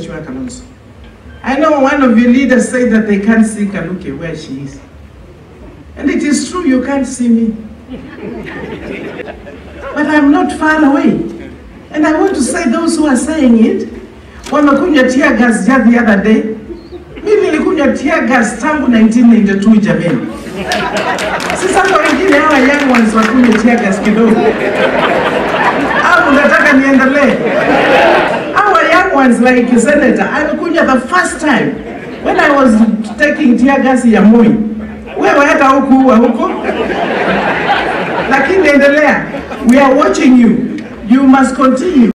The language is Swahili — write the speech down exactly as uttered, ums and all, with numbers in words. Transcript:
Mheshimiwa Kalonzo. I know one of your leaders said that they can't see Kaluke where she is. And it is true, you can't see me. But I'm not far away. And I want to say those who are saying it, wamekunywa tear gas just the other day. Mimi nilikunywa tear gas tangu nineteen ninety-two jameni. Sasa kwa wengine hawa young ones wakunywa tear gas kidogo. Au unataka niendelee? Our young ones like Senator, alikunywa the first time when I was taking tear gas ya Moi. Wewe hata huku huwa huko. Lakini endelea. We are watching you. You must continue.